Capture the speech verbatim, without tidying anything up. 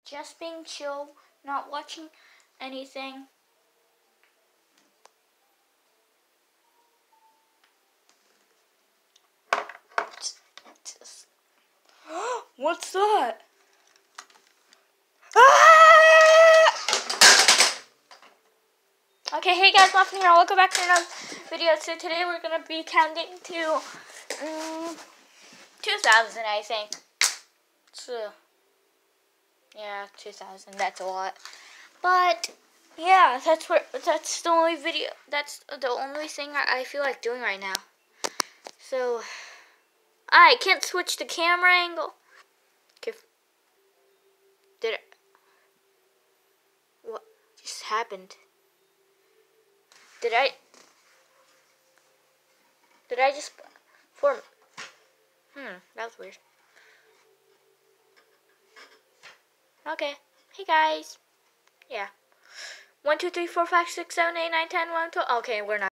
just being chill, not watching anything. Just, just. What's that? Ah! Okay, hey guys, Muffin here. Welcome back to another video. So today we're gonna be counting to um, two thousand, I think. So, yeah, two thousand. That's a lot. But yeah, that's where that's the only video. That's the only thing I, I feel like doing right now. So I can't switch the camera angle. Okay. Did it? What just happened? Did I? Did I just form? Hmm, that was weird. Okay. Hey guys. Yeah. One, two, three, four, five, six, seven, eight, nine, ten, one, twelve. Okay, we're not.